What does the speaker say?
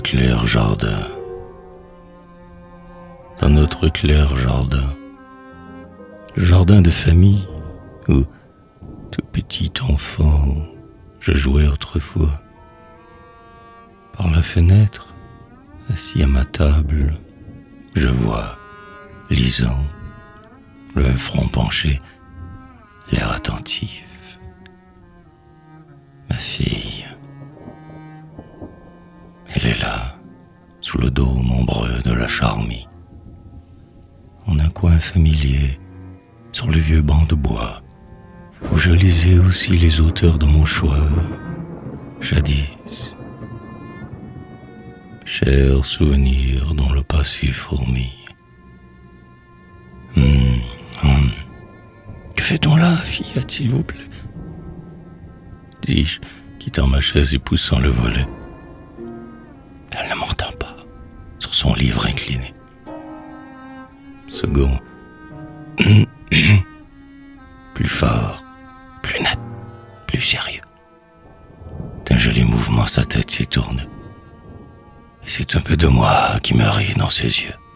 clair jardin, dans notre clair jardin, le jardin de famille où, tout petit enfant, je jouais autrefois. Par la fenêtre, assis à ma table, je vois, lisant, le front penché, l'air attentif, ma fille. Elle est là, sous le dôme ombreux de la Charmille, en un coin familier, sur le vieux banc de bois, où je lisais aussi les auteurs de mon choix, jadis. Chers souvenirs dont le passé fourmille. Que fait-on là, fillette, s'il vous plaît? Dis-je, quittant ma chaise et poussant le volet. Elle ne m'entend pas, sur son livre incliné. Second. Plus fort, plus net, plus sérieux. D'un joli mouvement, sa tête s'y tourne. Et c'est un peu de moi qui me rit dans ses yeux.